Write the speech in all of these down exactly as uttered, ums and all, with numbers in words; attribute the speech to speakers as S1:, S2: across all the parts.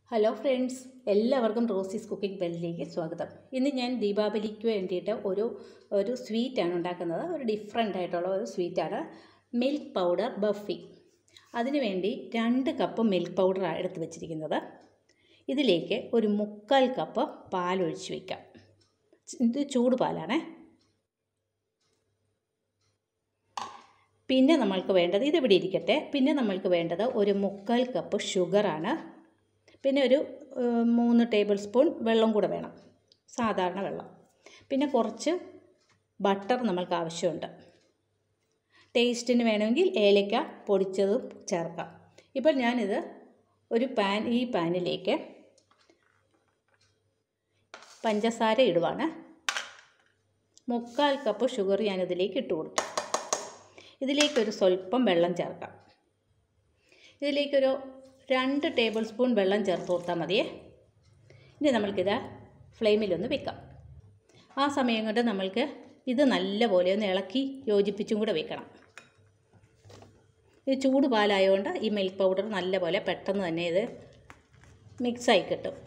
S1: Hello friends, എല്ലാവർക്കും റോസീസ് cooking ബെല്ലിലേക്ക് സ്വാഗതം. ഇന്ന് ഞാൻ ദീപാവലിക്ക് വേണ്ടിയിട്ട് ഒരു ഒരു സ്വീറ്റാണ് ഉണ്ടാക്കുന്നത്. ഒരു ഡിഫറെൻ്റ് ആയിട്ടുള്ള ഒരു സ്വീറ്റാണ് മിൽക്ക് പൗഡർ ബർഫി. അതിനുവേണ്ടി രണ്ട് കപ്പ് മിൽക്ക് പൗഡറാണ് എടുത്ത് വെച്ചിരിക്കുന്നത്. ഇതിലേക്ക് ഒരു മുക്കാൽ കപ്പ് പാലൊഴിച്ച് വയ്ക്കാം. ഇത് ചൂട് പാലാണേ. പിന്നെ നമ്മൾക്ക് വേണ്ടത് ഇതിവിടെ ഇരിക്കട്ടെ. പിന്നെ നമ്മൾക്ക് വേണ്ടത് ഒരു മുക്കാൽ കപ്പ് ഷുഗറാണ്. പിന്നെ ഒരു മൂന്ന് ടേബിൾ സ്പൂൺ വെള്ളം കൂടെ വേണം, സാധാരണ വെള്ളം. പിന്നെ കുറച്ച് ബട്ടർ നമ്മൾക്ക് ആവശ്യമുണ്ട്. ടേസ്റ്റിന് വേണമെങ്കിൽ ഏലക്ക പൊടിച്ചതും ചേർക്കാം. ഇപ്പോൾ ഞാനിത് ഒരു പാൻ ഈ പാനിലേക്ക് പഞ്ചസാര ഇടുവാണ്. മുക്കാൽ കപ്പ് ഷുഗർ ഞാനിതിലേക്ക് ഇട്ട് കൊടുത്തു. ഇതിലേക്കൊരു സ്വല്പം വെള്ളം ചേർക്കാം. ഇതിലേക്കൊരു രണ്ട് ടേബിൾ സ്പൂൺ വെള്ളം ചേർത്ത് കൊടുത്താൽ മതിയേ. ഇനി നമ്മൾക്കിത് ഫ്ലെയിമിലൊന്ന് വെക്കാം. ആ സമയം കൊണ്ട് നമ്മൾക്ക് ഇത് നല്ലപോലെ ഒന്ന് ഇളക്കി യോജിപ്പിച്ചും കൂടെ വെക്കണം. ഇത് ചൂട് പാലായതുകൊണ്ട് ഈ മിൽക്ക് പൗഡർ നല്ലപോലെ പെട്ടെന്ന് തന്നെ ഇത് മിക്സായി കിട്ടും.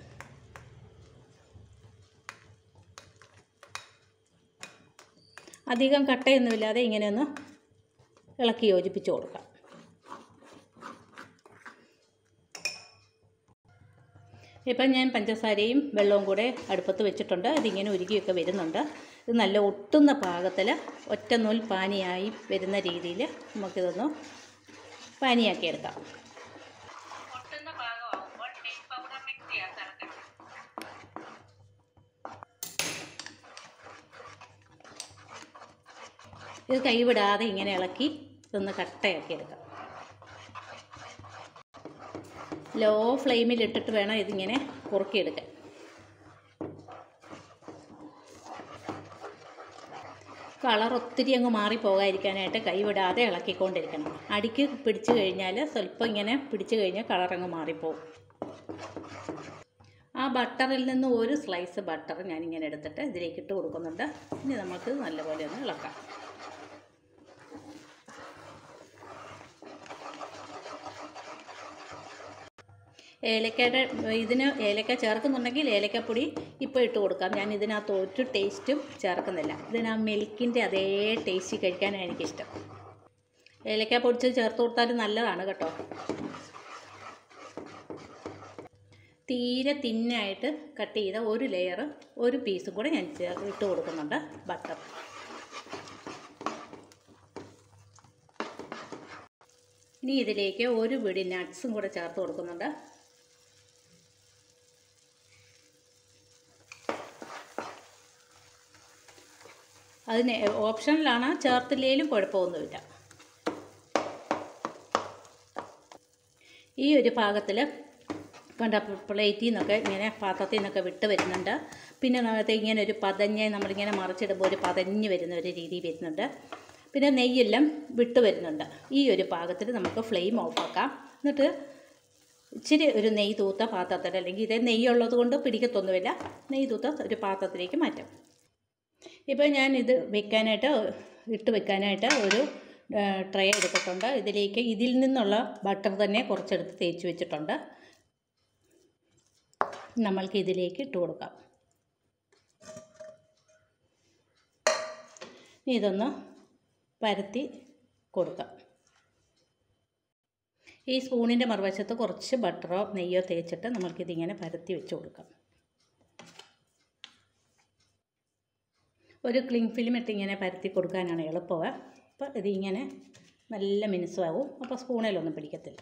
S1: അധികം കട്ടയൊന്നുമില്ലാതെ ഇങ്ങനെയൊന്ന് ഇളക്കി യോജിപ്പിച്ച് കൊടുക്കാം. ഇപ്പം ഞാൻ പഞ്ചസാരയും വെള്ളവും കൂടെ അടുപ്പത്ത് വെച്ചിട്ടുണ്ട്. ഇതിങ്ങനെ ഉരുകിയൊക്കെ വരുന്നുണ്ട്. ഇത് നല്ല ഒട്ടുന്ന പാകത്തിൽ ഒറ്റ നൂൽ പാനിയായി വരുന്ന രീതിയിൽ നമുക്കിതൊന്ന് പാനിയാക്കി എടുക്കാം. ഇത് കൈവിടാതെ ഇങ്ങനെ ഇളക്കി ഇതൊന്ന് കട്ടയാക്കി എടുക്കാം. ലോ ഫ്ലെയിമിൽ ഇട്ടിട്ട് വേണം ഇതിങ്ങനെ കുറുക്കിയെടുക്കാൻ. കളർ ഒത്തിരി അങ്ങ് മാറിപ്പോകാതിരിക്കാനായിട്ട് കൈവിടാതെ ഇളക്കിക്കൊണ്ടിരിക്കണം. അടിക്ക് പിടിച്ചു കഴിഞ്ഞാൽ സ്വല്പം ഇങ്ങനെ പിടിച്ചു കഴിഞ്ഞാൽ കളർ അങ്ങ് മാറിപ്പോകും. ആ ബട്ടറിൽ നിന്ന് ഒരു സ്ലൈസ് ബട്ടർ ഞാനിങ്ങനെ എടുത്തിട്ട് ഇതിലേക്ക് ഇട്ട് കൊടുക്കുന്നുണ്ട്. ഇനി നമുക്ക് നല്ലപോലെ ഒന്ന് ഇളക്കാം. ഏലക്കയുടെ ഇതിന് ഏലക്ക ചേർക്കുന്നുണ്ടെങ്കിൽ ഏലക്കപ്പൊടി ഇപ്പോൾ ഇട്ട് കൊടുക്കാം. ഞാൻ ഇതിനകത്ത് ഒരു ടേസ്റ്റും ചേർക്കുന്നില്ല. ഇതിന് ആ മിൽക്കിൻ്റെ അതേ ടേസ്റ്റ് കഴിക്കാനാണ് എനിക്കിഷ്ടം. ഏലക്ക പൊടിച്ച് ചേർത്ത് കൊടുത്താലും നല്ലതാണ് കേട്ടോ. തീരെ തിന്നായിട്ട് കട്ട് ചെയ്ത ഒരു ലെയർ ഒരു പീസും കൂടെ ഞാൻ ഇട്ട് കൊടുക്കുന്നുണ്ട് ബട്ടർ. ഇനി ഇതിലേക്ക് ഒരു പിടി നട്ട്സും കൂടെ ചേർത്ത് കൊടുക്കുന്നുണ്ട്. അതിന് ഓപ്ഷനിലാണ്, ചേർത്തില്ലെങ്കിലും കുഴപ്പമൊന്നുമില്ല. ഈ ഒരു പാകത്തിൽ കണ്ട പ്ലേറ്റിൽ നിന്നൊക്കെ ഇങ്ങനെ പാത്രത്തിൽ നിന്നൊക്കെ വിട്ട് വരുന്നുണ്ട്. പിന്നെ നമുക്ക് ഇങ്ങനെ ഒരു പതഞ്ഞ് നമ്മളിങ്ങനെ മറിച്ചിടുമ്പോൾ ഒരു പതഞ്ഞ് വരുന്ന ഒരു രീതി വരുന്നുണ്ട്. പിന്നെ നെയ്യെല്ലാം വിട്ട് വരുന്നുണ്ട്. ഈ ഒരു പാകത്തിൽ നമുക്ക് ഫ്ലെയിം ഓഫാക്കാം. എന്നിട്ട് ഇച്ചിരി ഒരു നെയ്യ് തൂത്ത പാത്രത്തിൽ, അല്ലെങ്കിൽ ഇതേ നെയ്യുള്ളത് കൊണ്ട് പിടിക്കത്തൊന്നുമില്ല, നെയ്യ് തൂത്ത ഒരു പാത്രത്തിലേക്ക് മാറ്റാം. ഇപ്പോൾ ഞാൻ ഇത് വെക്കാനായിട്ട് ഇട്ട് വെക്കാനായിട്ട് ഒരു ട്രേ എടുത്തിട്ടുണ്ട്. ഇതിലേക്ക് ഇതിൽ നിന്നുള്ള ബട്ടർ തന്നെ കുറച്ചെടുത്ത് തേച്ച് വെച്ചിട്ടുണ്ട്. നമ്മൾക്ക് ഇതിലേക്ക് ഇട്ട് കൊടുക്കാം. ഇതൊന്ന് പരത്തി കൊടുക്കാം. ഈ സ്പൂണിൻ്റെ മറുവശത്ത് കുറച്ച് ബട്ടറോ നെയ്യോ തേച്ചിട്ട് നമ്മൾക്കിതിങ്ങനെ പരത്തി വെച്ച് കൊടുക്കാം. ഒരു ക്ലിങ് ഫിലിം ഇട്ട് ഇങ്ങനെ പരത്തി കൊടുക്കാനാണ് എളുപ്പം. അപ്പോൾ ഇതിങ്ങനെ നല്ല മിനുസമാവും. അപ്പോൾ സ്പൂണിലൊന്നും പിടിക്കത്തില്ല.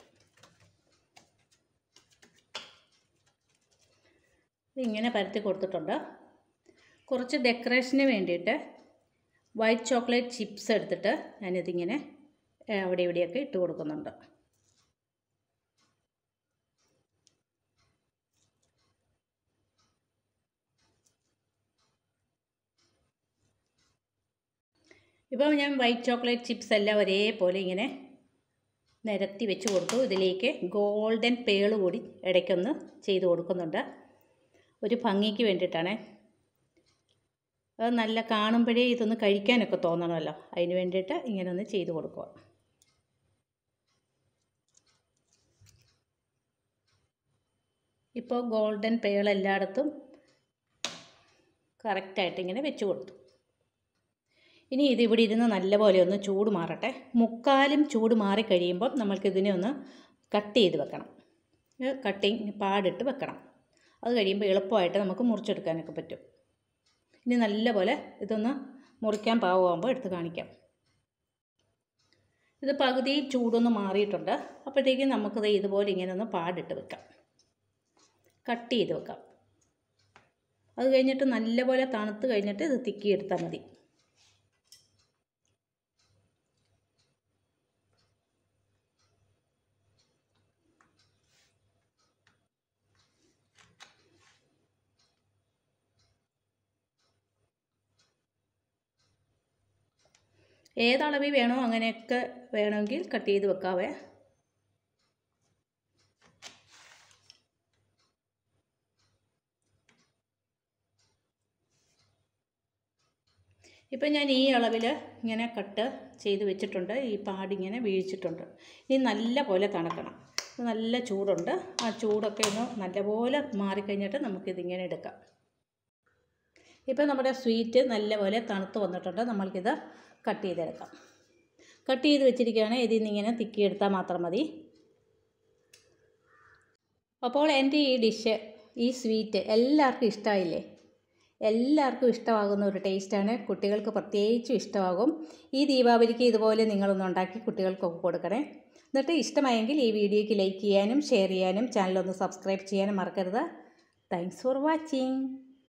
S1: ഇതിങ്ങനെ പരത്തി കൊടുത്തിട്ടുണ്ട്. കുറച്ച് ഡെക്കറേഷന് വേണ്ടിയിട്ട് വൈറ്റ് ചോക്ലേറ്റ് ചിപ്സ് എടുത്തിട്ട് ഞാനിതിങ്ങനെ അവിടെ ഇവിടെയൊക്കെ ഇട്ട് കൊടുക്കുന്നുണ്ട്. ഇപ്പോൾ ഞാൻ വൈറ്റ് ചോക്ലേറ്റ് ചിപ്സ് എല്ലാം ഒരേപോലെ ഇങ്ങനെ നിരത്തി വെച്ച് കൊടുത്തു. ഇതിലേക്ക് ഗോൾഡൻ പേള് കൂടി ഇടയ്ക്കൊന്ന് ചെയ്ത് കൊടുക്കുന്നുണ്ട്. ഒരു ഭംഗിക്ക് വേണ്ടിയിട്ടാണ്. അത് നല്ല കാണുമ്പോഴേ ഇതൊന്ന് കഴിക്കാനൊക്കെ തോന്നണമല്ലോ, അതിന് വേണ്ടിയിട്ട് ഇങ്ങനെ ഒന്ന് ചെയ്ത് കൊടുക്കുക. ഇപ്പോൾ ഗോൾഡൻ പേൾ എല്ലായിടത്തും കറക്റ്റായിട്ട് ഇങ്ങനെ വെച്ച് കൊടുത്തു. ഇനി ഇതിവിടെ ഇരുന്ന് നല്ലപോലെ ഒന്ന് ചൂട് മാറട്ടെ. മുക്കാലും ചൂട് മാറിക്കഴിയുമ്പം നമ്മൾക്കിതിനെ ഒന്ന് കട്ട് ചെയ്ത് വെക്കണം. കട്ടിങ് പാടിട്ട് വെക്കണം. അത് കഴിയുമ്പോൾ എളുപ്പമായിട്ട് നമുക്ക് മുറിച്ചെടുക്കാനൊക്കെ പറ്റും. ഇനി നല്ലപോലെ ഇതൊന്ന് മുറിക്കാൻ പാകമാകുമ്പോൾ എടുത്ത് കാണിക്കാം. ഇത് പകുതി ചൂടൊന്ന് മാറിയിട്ടുണ്ട്. അപ്പോഴത്തേക്കും നമുക്കിത് ഇതുപോലെ ഇങ്ങനെ ഒന്ന് പാടിട്ട് വെക്കാം, കട്ട് ചെയ്ത് വെക്കാം. അത് കഴിഞ്ഞിട്ട് നല്ലപോലെ തണുത്ത് കഴിഞ്ഞിട്ട് ഇത് തിക്കിയെടുത്താൽ മതി. ഏതളവിൽ വേണോ അങ്ങനെയൊക്കെ വേണമെങ്കിൽ കട്ട് ചെയ്ത് വെക്കാവേ. ഇപ്പം ഞാൻ ഈ അളവിൽ ഇങ്ങനെ കട്ട് ചെയ്ത് വെച്ചിട്ടുണ്ട്. ഈ പാടിങ്ങനെ വീഴിച്ചിട്ടുണ്ട്. ഇനി നല്ല പോലെ തണുക്കണം. നല്ല ചൂടുണ്ട്. ആ ചൂടൊക്കെ ഒന്ന് നല്ലപോലെ മാറിക്കഴിഞ്ഞിട്ട് നമുക്കിതിങ്ങനെ എടുക്കാം. ഇപ്പം നമ്മുടെ സ്വീറ്റ് നല്ലപോലെ തണുത്ത് വന്നിട്ടുണ്ട്. നമ്മൾക്കിത് കട്ട് ചെയ്തെടുക്കാം. കട്ട് ചെയ്ത് വെച്ചിരിക്കുകയാണ്. ഇതിൽ നിന്ന് ഇങ്ങനെ തിക്കിയെടുത്താൽ മാത്രം മതി. അപ്പോൾ എൻ്റെ ഈ ഡിഷ്, ഈ സ്വീറ്റ് എല്ലാവർക്കും ഇഷ്ടമായില്ലേ? എല്ലാവർക്കും ഇഷ്ടമാകുന്ന ഒരു ടേസ്റ്റാണ്. കുട്ടികൾക്ക് പ്രത്യേകിച്ചും ഇഷ്ടമാകും. ഈ ദീപാവലിക്ക് ഇതുപോലെ നിങ്ങളൊന്ന് ഉണ്ടാക്കി കുട്ടികൾക്കൊക്കെ കൊടുക്കണേ. എന്നിട്ട് ഇഷ്ടമായെങ്കിൽ ഈ വീഡിയോയ്ക്ക് ലൈക്ക് ചെയ്യാനും ഷെയർ ചെയ്യാനും ചാനലൊന്ന് സബ്സ്ക്രൈബ് ചെയ്യാനും മറക്കരുത്. Thanks for watching.